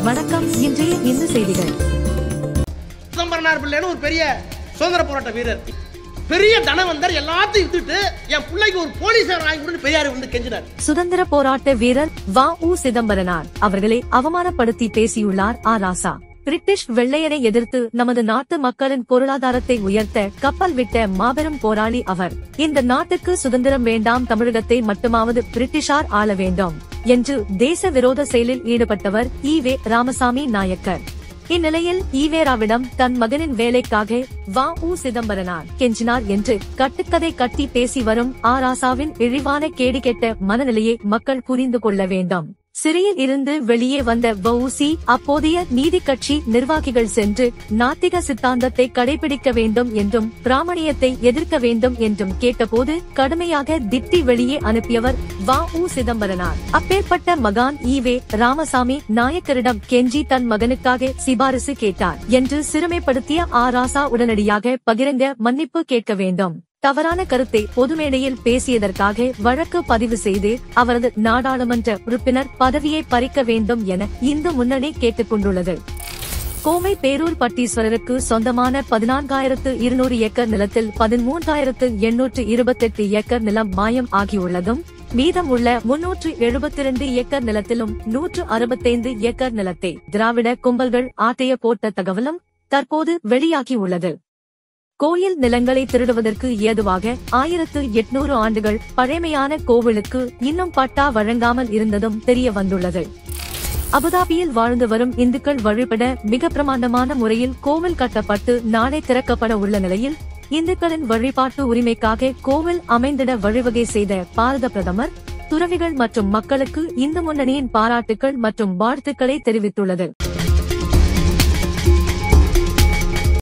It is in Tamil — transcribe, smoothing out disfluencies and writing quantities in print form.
வணக்கம். இன்றைய இந்த செய்திகள். சிதம்பரனார் பிள்ளைன்னு ஒரு பெரிய சுதந்திர போராட்ட வீரர், பெரிய தனவந்தர், எல்லாத்தையும் வித்துட்டு என் பிள்ளைக்கு ஒரு போலீசார் வாங்கி கொடுத்து பெரியார் வந்து கெஞ்சினார். சுதந்திர போராட்ட வீரர் வ.உ. சிதம்பரனார் அவர்களை அவமானப்படுத்தி பேசியுள்ளார் ராசா. பிரிட்டிஷ் வெள்ளையரை எதிர்த்து நமது நாட்டு மக்களின் பொருளாதாரத்தை உயர்த்த கப்பல் விட்ட மாபெரும் போராளி அவர். இந்த நாட்டுக்கு சுதந்திரம் வேண்டாம், தமிழகத்தை மட்டுமாவது பிரிட்டிஷார் ஆள வேண்டும் என்று தேச விரோத செயலில் ஈடுபட்டவர் ஈ.வே. ராமசாமி நாயக்கர். இந்நிலையில் ஈவேராவிடம் தன் மகனின் வேலைக்காக வ.உ. சிதம்பரனார் கெஞ்சினார் என்று கட்டுக்கதை கட்டி பேசி வரும் ராசாவின் இழிவான கேடுகெட்ட மனநிலையை மக்கள் புரிந்து கொள்ள வேண்டும். சிறையில் இருந்து வெளியே வந்த வ.உ.சி. அப்போதைய நீதி கட்சி நிர்வாகிகள் சென்று நாத்திக சித்தாந்தத்தை கடைபிடிக்க வேண்டும் என்றும் பிராமணியத்தை எதிர்க்க வேண்டும் என்றும் கேட்டபோது கடுமையாக திட்டி வெளியே அனுப்பியவர் வ.உ. சிதம்பரனார். அப்பேற்பட்ட மகான் ஈ.வே. ராமசாமி நாயக்கரிடம் கெஞ்சி தன் மகனுக்காக சிபாரிசு கேட்டார் என்று சிறுமைப்படுத்திய ராசா உடனடியாக பகிரங்க மன்னிப்பு கேட்க வேண்டும். தவறான கருத்தை பொதுமேடையில் பேசியதற்காக வழக்கு பதிவு செய்து அவரது நாடாளுமன்ற உறுப்பினர் பதவியை பறிக்க வேண்டும் என இந்து முன்னணி கேட்டுக் கொண்டுள்ளது. கோவை பேரூர் பட்டீஸ்வரருக்கு சொந்தமான 14,200 ஏக்கர் நிலத்தில் 13,828 ஏக்கர் நிலம் மாயம் ஆகியுள்ளதும், மீதம் உள்ள 372 ஏக்கர் நிலத்திலும் 165 ஏக்கர் நிலத்தை திராவிட கும்பல்கள் ஆட்டைய போட்ட தகவலும் தற்போது வெளியாகியுள்ளது. கோயில் நிலங்களை திருடுவதற்கு ஏதுவாக 1800 ஆண்டுகள் பழமையான கோவிலுக்கு இன்னும் பட்டா வழங்காமல் இருந்ததும் தெரிய வந்துள்ளது. அபுதாபியில் வாழ்ந்து வரும் இந்துக்கள் வழிபட மிக பிரமாண்டமான முறையில் கோவில் கட்டப்பட்டு நாளை திறக்கப்பட உள்ள நிலையில் இந்துக்களின் வழிபாட்டு உரிமைக்காக கோவில் அமைந்திட வழிவகை செய்த பாரத பிரதமர், துறவிகள் மற்றும் மக்களுக்கு இந்து முன்னணியின் பாராட்டுக்கள் மற்றும் வாழ்த்துக்களை தெரிவித்துள்ளது.